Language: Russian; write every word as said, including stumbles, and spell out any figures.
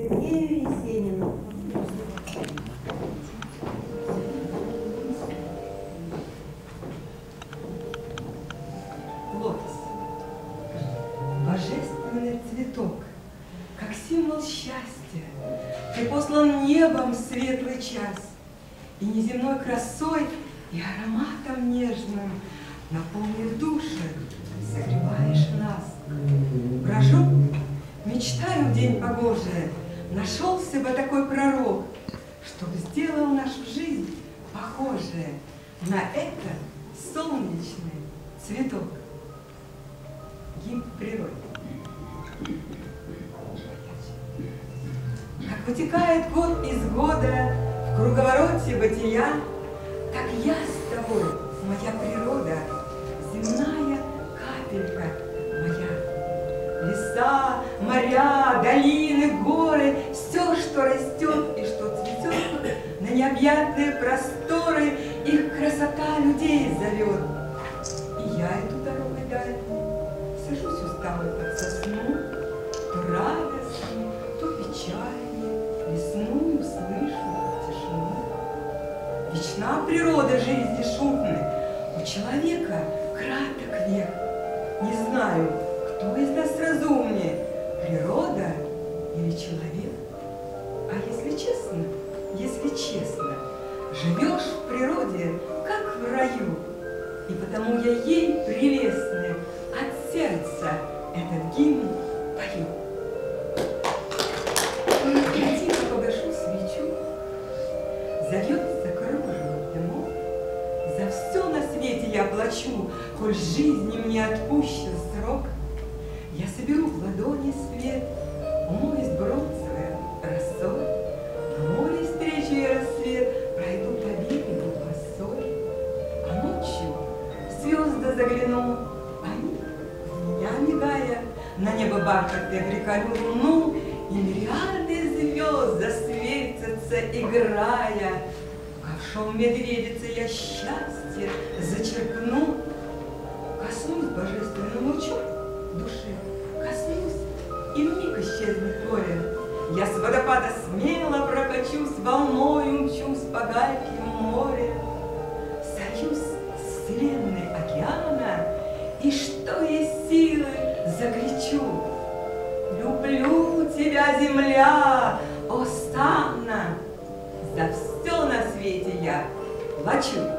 Сергею Есенину. Лотос. Божественный цветок, как символ счастья, ты послан небом в светлый час, и неземной красой, и ароматом нежным, наполнив души, согреваешь нас. Брожу, мечтаю в день погожий, нашелся бы такой пророк, чтоб сделал нашу жизнь похожей на этот солнечный цветок. Гимн природы. Как вытекает год из года в круговороте бытия, так я с тобой, моя природа, земная капелька моя. Леса, моря, долины, горы, все, что растет и что цветет, на необъятные просторы их красота людей зовет. И я иду дорогой дальней, сажусь усталой под сосну, то радостнее, то печальнее, лесную слышу тишину. Вечна природа жизни шумной, у человека краток век. Не знаю, кто из нас разумнее, природа или человек? А если честно, если честно, живешь в природе, как в раю, и потому я ей, прелестная, от сердца этот гимн пою. Я тихо погашу свечу, зальется кружево дымом, за все на свете я плачу, коль жизни мне отпущен срок. Я соберу в ладони свет, умоюсь бронзовой росой, а море встречу я рассвет, пройду по берегу босой, а ночью в звезды загляну, они, в меня мигая, на небо бархатное приколю луну, и мириады звезд засветятся, играя. Ковшом медведицы я счастье зачерпну, коснусь божественным лучом души, коснусь, и вмиг исчезнет горе. Я с водопада смело прокачусь, волной умчусь по гальке море. Сольюсь с вселенной океана, и что есть силы, закричу: люблю тебя, земля, о Санна, за все на свете я плачу.